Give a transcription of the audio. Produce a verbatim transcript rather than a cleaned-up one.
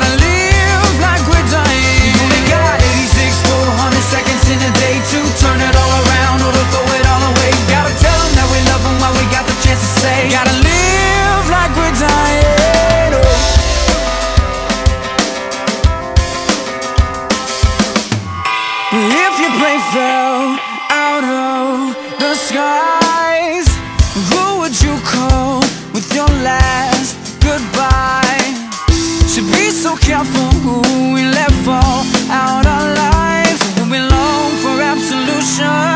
Gotta live like we're dying. You only got eighty-six full hundred seconds in a day to turn it all around or to throw it all away. Gotta tell them that we love them while we got the chance to say, gotta live like we're dying. Oh. If your plane fell out of the skies, who would you call with your last goodbye? Should be so careful who we let fall out our lives, who we long for absolution.